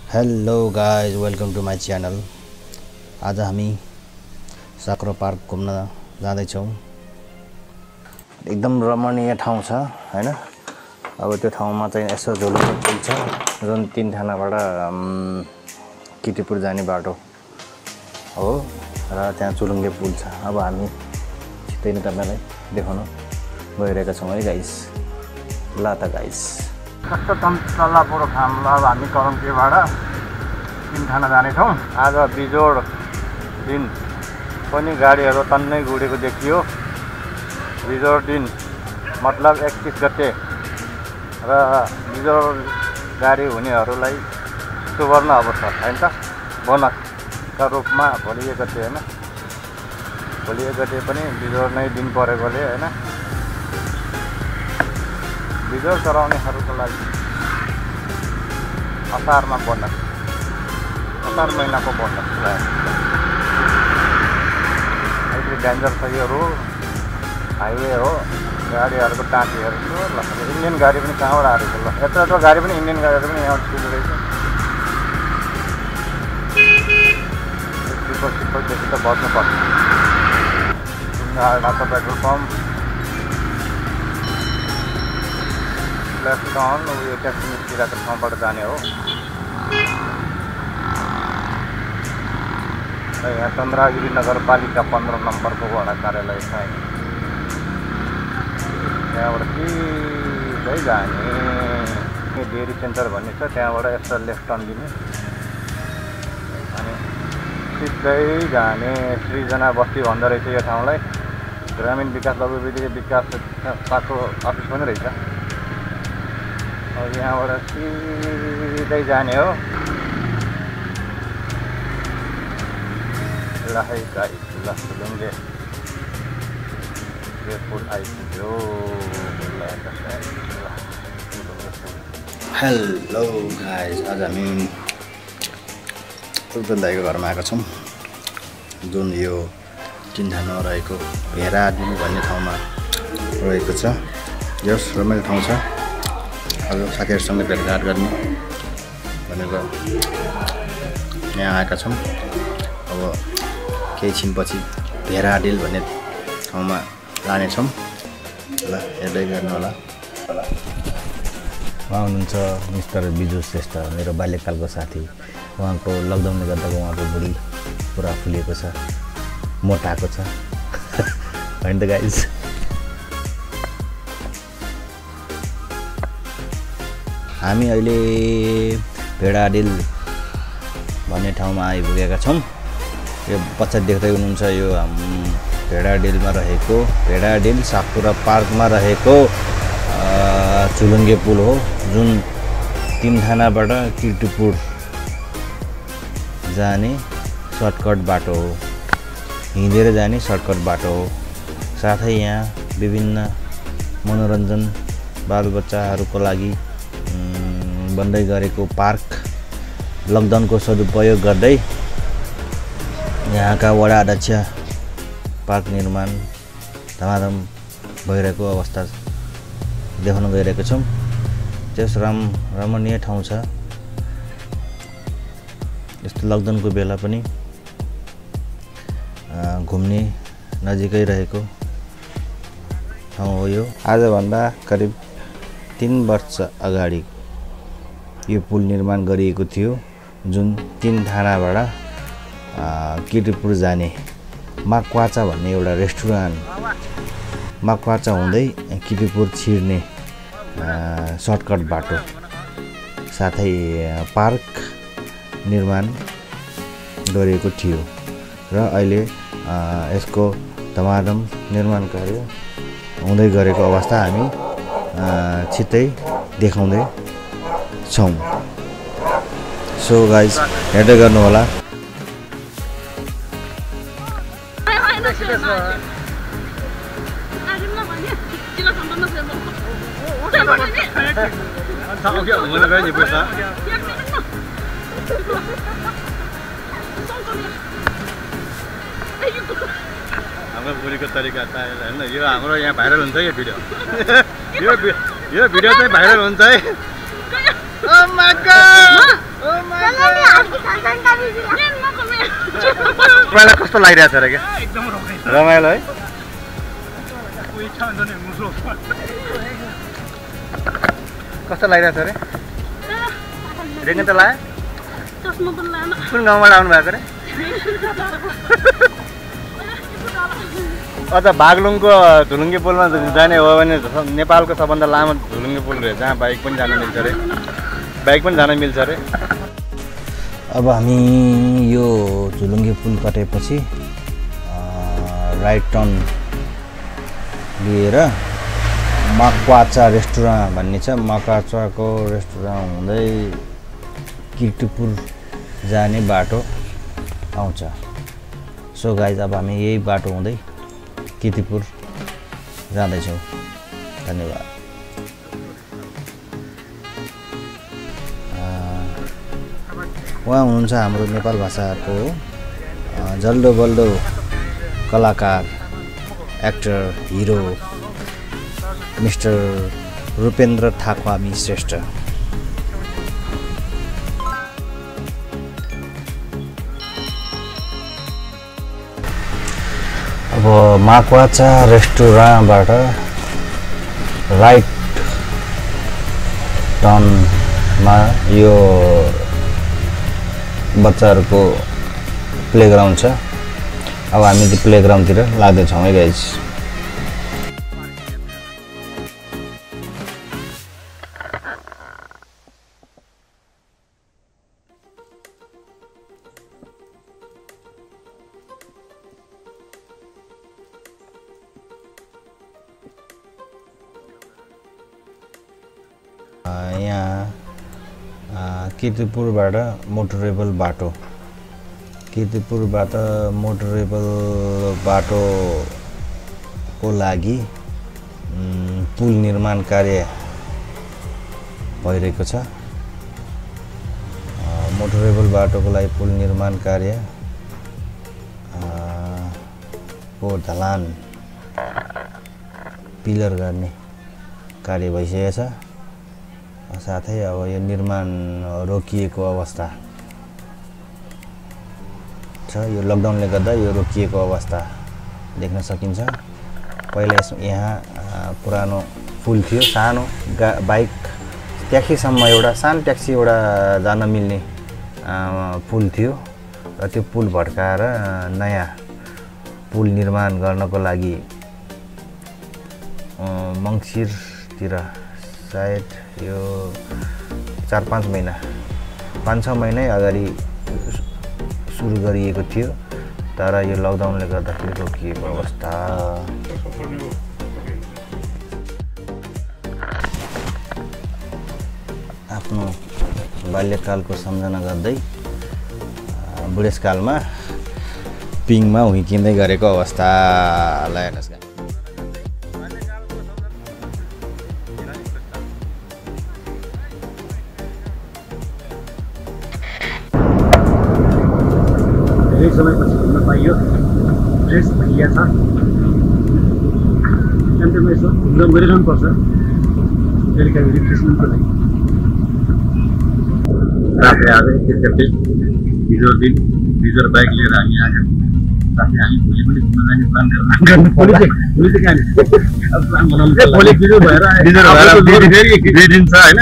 Hello guys welcome to my channel. आज हामी साक्रो park घुम्न जाँदैछौँ। एकदम रमणीय ठाउँ छ हैन। अब त्यो ठाउँमा चाहिँ यसो झुलुङ्गे पुल छ जुन 3 थानाबाट किर्तिपुर जाने बाटो हो र त्यहाँ झुलुङ्गे पुल छ। अब हामी छिट्टै नै तपाईलाई देखाउन गइरहेका छौँ है गाइस। ल त गाइस कस्तो तल्ला पुरो खाम। ल अब हामी करमकीबाट 3 थाना जानेछौँ। आज बिजोड दिन पनि गाडीहरू तन्नै गुडेको देखियो। बिजोड दिन मतलब 31 गते र बिजोड गाडी हुनेहरूलाई सुवर्ण अवसर हैन त, बोनसका रूपमा भोलि 1 गते हैन, भोलि 1 गते पनि बिजोड नै दिन परेकोले हैन, बिजोड चलाउनेहरूको लागि असारमा बोनस, असार महिनाको बोनस अहिले डेन्जर छ यो रोड, हाइवे हो, गाडीहरूको टाँकीहरू ल इन्डियन गाडी पनि कहाँबाट आएको ल यत्रो गाडी पनि इन्डियन गाडीहरू पनि यहाँ छिटो रहेछ। सिपरदेखि त बच्नु पर्छ। Dhaka petrol pump left turn उयो ट्याक्सी निस्किरहेको ठाउँबाट जाने हो। यहाँ चन्द्रगिरी नगरपालिका 15 नम्बरको वडा कार्यालय छ। त्यहाँबाट सिधै जाने डेरी सेन्टर भन्ने छ, त्यहाँबाट यसो लेफ्ट टर्न दिने अनि सिधै जाने। सृजना बस्ती भन्दो रहेछ यो ठाउँलाई। ग्रामीण विकास लघुवित्तीय विकास शाखाको अफिस पनि रहेछ। अब यहाँबाट सिधै जाने हो। ल है गाइस ल झुलुङ्गे पुल आइपुग्यो। हेलो गाइस आज हामी उल्टन दाइको घरमा आएका छौँ जुन यो 3 थानामा रहेको भेराडिल भन्ने ठाउँमा रहेको छ। यस रमाइलो ठाउँ छ। अब साथीहरूसँग भेटघाट गर्ने भनेर यहाँ आएका छौँ। अब केही छिनपछि भेराडिल भन्ने ठाउँमा लानेछौँ। ल हेर्दै गर्नु होला। उहाँ हुनुहुन्छ मिस्टर बिजु श्रेष्ठ, मेरो बाल्यकालको साथी। उहाँको लकडाउनले गर्दा उहाँको बुढी पुरा फुलिएको छ, मोटाएको छ होइन त गाइस। हामी अहिले भेडाडिल भन्ने ठाउँमा आइपुगेका छौँ। यो पछाडि देख्दै हुनुहुन्छ यो भेडाडिलमा रहेको, भेडाडिल साकुरा पार्कमा रहेको झुलुङ्गे पुल हो जुन 3 थानाबाट किर्तिपुर जाने सर्टकट बाटो हो, हिँडेर जाने सर्टकट बाटो हो। साथै यहाँ विभिन्न मनोरञ्जन बालबच्चाहरूको लागि बन्दै गरेको पार्क लकडाउनको सदुपयोग गर्दै यहाँका वडा अध्यक्ष पार्क निर्माण धमाधम भइरहेको अवस्था देखाउन गइरहेको छौँ। त्यस रमणीय ठाउँ छ। यस्तो लकडाउनको बेला पनि घुम्ने नजिकै रहेको ठाउँ हो यो। आजभन्दा करिब 3 वर्ष अगाडि यो पुल निर्माण गरिएको थियो जुन 3 थानाबाट किर्तिपुर जाने माक्वाचा भन्ने एउटा रेस्टुरेन्ट, माक्वाचा हुँदै किर्तिपुर छिर्ने सर्टकट बाटो साथै पार्क निर्माण गरिएको थियो र अहिले यसको धमाधम निर्माण कार्य हुँदै गरेको अवस्था हामी छिट्टै देखाउँदै छौँ। सो गाइस हेर्दै गर्नु होला। हाम्रो बोलीको तरिका त हैन, यो हाम्रो यहाँ भाइरल हुन्छ यो भिडियो। यो भिडियो चाहिँ भाइरल हुन्छ है। Oh my god, oh my god. तपाईँलाई कस्तो लागिरहेछ अरे क्या एकदम रमाइलो है कस्तो लागिरहेछ अरे रेङ्गे त लाग्यो कुन गाउँबाट आउनु भएको अरे अझ बागलुङको झुलुङ्गे पुलमा जाने हो भने नेपालको सबभन्दा लामो झुलुङ्गे पुल रहेछ जहाँ बाइक पनि जान मिल्छ अरे अब हामी यो झुलुङ्गे पुल कटेपछि राइट टर्न लिएर मकवाचा रेस्टुरेन्ट भन्ने छ मकवाचाको रेस्टुरेन्ट हुँदै कीर्तिपुर जाने बाटो आउँछ। सो गाइज अब हामी यही बाटो हुँदै कीर्तिपुर जाँदैछौँ। धन्यवाद। उहाँ हुनुहुन्छ हाम्रो नेपाल भाषाको जल्दो बल्दो कलाकार एक्टर हिरो मिस्टर रूपेन्द्र थापामी श्रेष्ठ। अब मकवाचा रेस्टुरेन्टबाट राइट टर्नमा यो बच्चाहरूको प्लेग्राउन्ड छ। अब हामी त्यो प्लेग्राउन्डतिर लाग्दैछौँ है गाइज। यहाँ कीर्तिपुरबाट मोटरेबल बाटोको लागि पुल निर्माण कार्य भइरहेको छ। मोटरेबल बाटोको लागि पुल निर्माण कार्य को ढलान पिलर गर्ने कार्य भइसकेको छ। साथै अब यो निर्माण रोकिएको अवस्था छ। यो लकडाउनले गर्दा यो रोकिएको अवस्था देख्न सकिन्छ। पहिला यहाँ पुरानो पुल थियो, सानो बाइक ट्याक्सीसम्म एउटा सानो ट्याक्सी एउटा जान मिल्ने पुल थियो र त्यो पुल भड्काएर नयाँ पुल निर्माण गर्नको लागि मङ्सिरतिर सायद यो 4-5 महिना 5-6 महिनै अगाडि सुरु गरिएको थियो। तर यो लकडाउनले गर्दाखेरि रोकिएको अवस्था। आफ्नो बाल्यकालको सम्झना गर्दै बुढेसकालमा पिङमा हुर्किँदै गरेको अवस्थालाई हेर्नुहोस्। धेरै समयपछि घुम्न पाइयो। फ्रेस भइया छ। अन्त्यमा यसो घुम्न गरिरहनु पर्छ बेलुका रिफ्रेसमेन्टको लागि। राति आज एकचोटि रिजोर बाइक लिएर हामी आएको। राति हामी भोलि पनि घुम्न जाने प्लान गर्नु भोलि चाहिँ कहाँ अब प्लान बनाउनु भोलि रिजोर भएर फेरि 2 दिन छ होइन।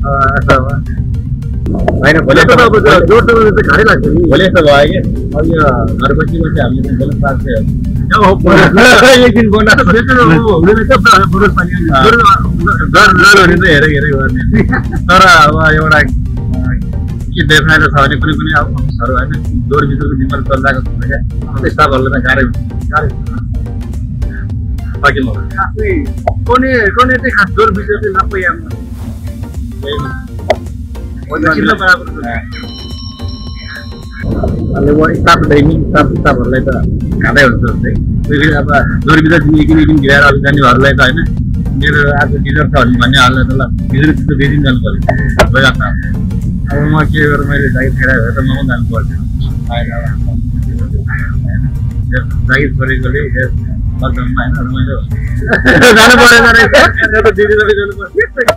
होइन भोलि त अब जोर जोर चाहिँ गाह्रै लाग्छ नि। भोलि यस्तो भयो कि अब यो घर बसी हामीले बोल्न पाएको एक दिन बनाएर हुँदैन क्या बरोस पानी डर हुने त हेरै हेरै गर्ने। तर अब एउटा के देखाएर छ भने कुनै पनि अब अफिसहरू होइन जोरभित्रको जिम्मेवारी चलिरहेको छ क्या स्टाफहरूलाई त गाह्रै बाँकी म खासै कोने चाहिँ खास जोर भित्र चाहिँ नपाइया अहिले म स्टाफ दैनिक स्टाफहरूलाई त खाँदै हुन्छ जस्तै कोही अब जोरबिदा एकदिन घिराएर अलिक जानेहरूलाई त होइन मेरो आज डिजर छ भन्नेहरूलाई त ल डिजर त 2 दिन जानु पर्यो भइरहेको छ। अब म के गरेर मैले जागिर खेराएर त म पनि जानु पर्थ्यो। जागिर छोडेकोले लकडाउनमा होइन मैले जानु परेन रहेछ त दिदी जानु पर्थ्यो।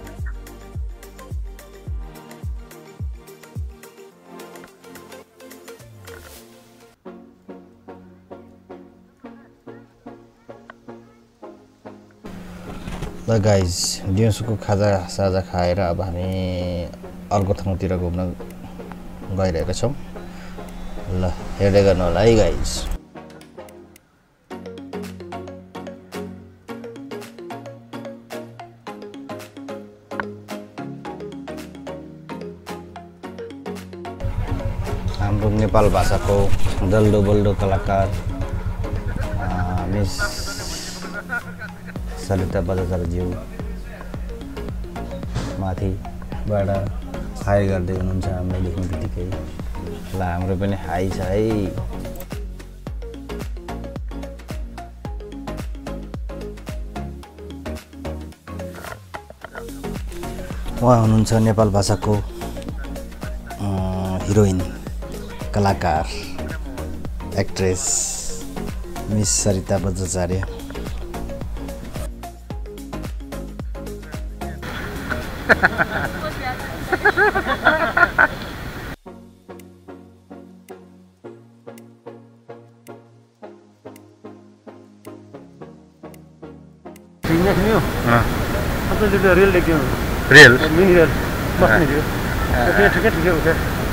ल गाइज दिउँसोको खाजा खाएर अब हामी अर्को ठाउँतिर घुम्न गइरहेका छौँ। ल हेर्दै गर्नु होला है गाइज। हाम्रो नेपाल भाषाको जल्दो बल्दो कलाकार मिस सरिता बजाजज्यू माथिबाट हाई गर्दै हुनुहुन्छ हामीले देख्ने बित्तिकै। ल हाम्रो पनि हाई छ है। उहाँ हुनुहुन्छ नेपाल भाषाको हिरोइन, कलाकार, actress miss Sarita Bajracharya. Rail देखियो रेल मिनी रेल बस्ने थियो ठिकै ठिकै उठ्यो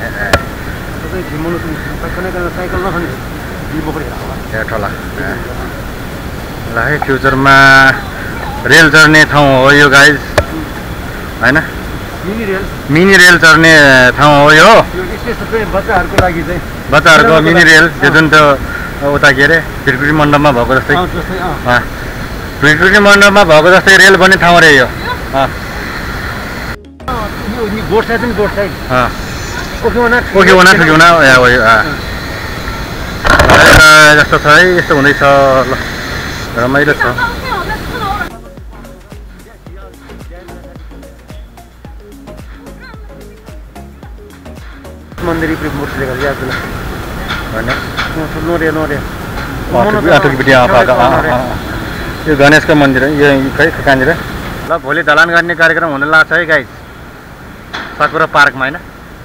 साइकल नखाने ठोला ल है फ्युचरमा रेल चढ्ने ठाउँ हो यो गाइज होइन। मिनी रेल चढ्ने ठाउँ हो यो बच्चाहरूको लागि चाहिँ बच्चाहरूको मिनी रेल त्यो जुन त्यो उता के अरे भिरकुटी मण्डपमा भएको जस्तै भिरकुटी मण्डपमा भएको जस्तै रेल बन्ने ठाउँ अरे यो। बोट साइड पनि बोट साइड ओकेवना ठुकेवना जस्तो छ है। यस्तो हुँदैछ ल रमाइलो छ। मन्दिर मूर्तिले गर्दा याद होइन नोरे नोरे यो गणेशको मन्दिर यो खै कहाँनिर। ल भोलि दलान गर्ने कार्यक्रम हुन लाग्छ है गाइज साकुरा पार्कमा होइन।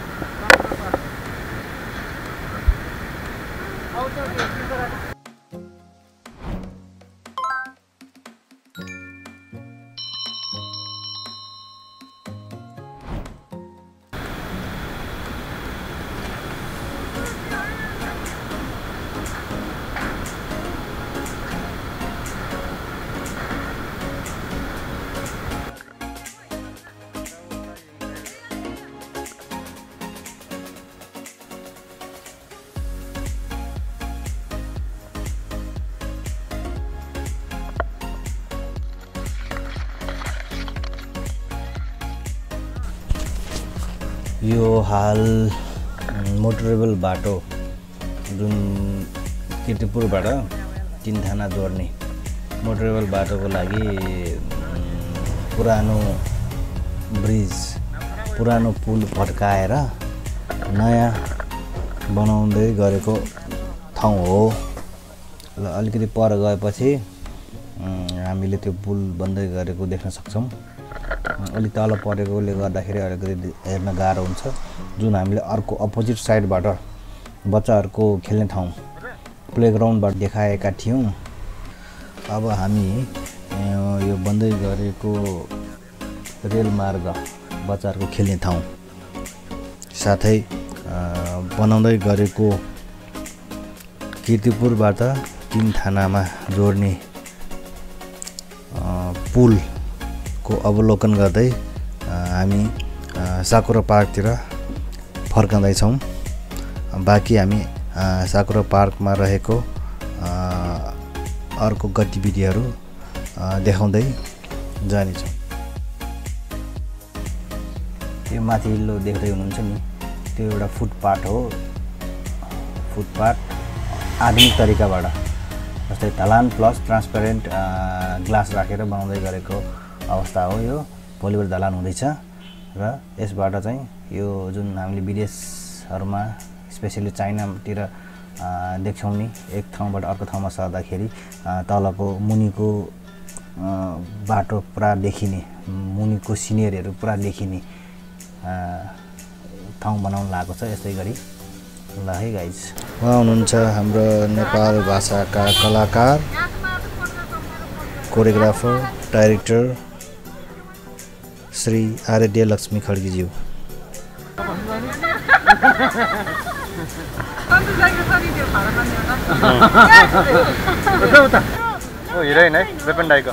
यो हाल मोटरेबल बाटो जुन किर्तिपुरबाट तिनथाना जोड्ने मोटरेबल बाटोको लागि पुरानो ब्रिज पुरानो पुल भत्काएर नयाँ बनाउँदै गरेको ठाउँ हो। ल अलिकति पर गएपछि हामीले त्यो पुल बन्दै गरेको देख्न सक्छौँ। अलि तल परेकोले गर्दाखेरि अलिकति हेर्न गाह्रो हुन्छ। जुन हामीले अर्को अपोजिट साइडबाट बच्चाहरूको खेल्ने ठाउँ प्लेग्राउन्डबाट देखाएका थियौँ। अब हामी यो बन्दै गरेको रेलमार्ग बच्चाहरूको खेल्ने ठाउँ साथै बनाउँदै गरेको किर्तिपुरबाट तिनथानामा जोड्ने पुलको अवलोकन गर्दै हामी साकुरा पार्कतिर फर्कँदैछौँ। बाँकी हामी साकुरा पार्कमा रहेको अर्को गतिविधिहरू देखाउँदै जानेछौँ। त्यो माथिल्लो देख्दै हुनुहुन्छ नि त्यो एउटा फुटपाथ हो। फुटपाथ आधुनिक तरिकाबाट जस्तै ढलान प्लस ट्रान्सपेरेन्ट ग्लास राखेर बनाउँदै गरेको अवस्था हो। यो भोलिबाट ढलान हुँदैछ र यसबाट चाहिँ यो जुन हामीले विदेशहरूमा स्पेसली चाइनातिर देख्छौँ नि एक ठाउँबाट अर्को ठाउँमा सर्दाखेरि तलको मुनिको बाटो पुरा देखिने मुनिको सिनेरीहरू पुरा देखिने ठाउँ बनाउन लागेको छ। यस्तै गरी ल है गाइज उहाँ हुनुहुन्छ हाम्रो नेपाल भाषाका कलाकार कोरियोग्राफर डाइरेक्टर श्री आराध्य लक्ष्मी खड्गीज्यू। हिरोइन है वेपन डाइको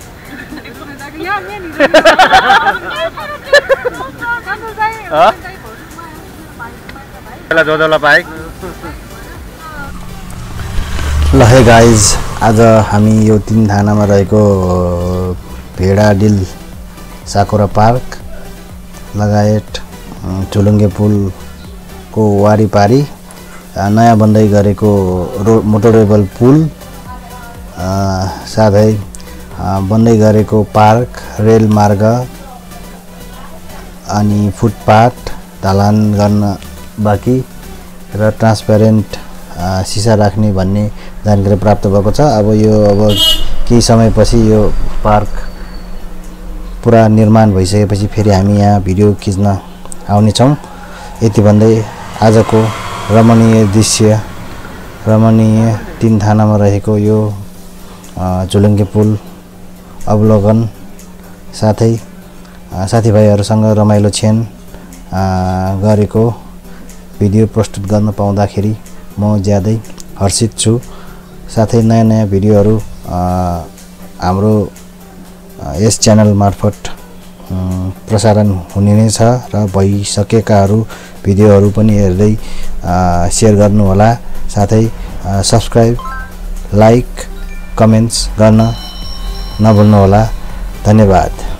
ल हे गाइज, आज हामी यो 3 थानामा रहेको भेडाडिल साकुरा पार्क लगायत झुलुङ्गे पुलको वारिपारी नयाँ बन्दै गरेको मोटोरेबल पुल साथै बन्दै गरेको पार्क, रेल मार्ग अनि फुटपाथ ढलान गर्न बाँकी र ट्रान्सपेरेन्ट सिसा राख्ने भन्ने जानकारी प्राप्त भएको छ। अब केही समयपछि यो पार्क पुरा निर्माण भइसकेपछि फेरि हामी यहाँ भिडियो खिच्न आउने छौं। यति भन्दै आजको रमणीय दृश्य, रमणीय 3 थानामा रहेको यो झुलुङ्गे पुल अवलोकन साथै साथीभाइहरूसँग रमाइलो क्षण गरेको भिडियो प्रस्तुत गर्न पाउँदाखेरि म ज्यादै हर्षित छु। साथै नयाँ भिडियोहरू हाम्रो यस च्यानल मार्फत प्रसारण हुने नै छ र भइसकेकाहरू भिडियोहरू पनि हेर्दै शेयर गर्नुहोला। साथै सब्स्क्राइब, लाइक, कमेन्ट्स गर्न नभुल्नुहोला। धन्यवाद।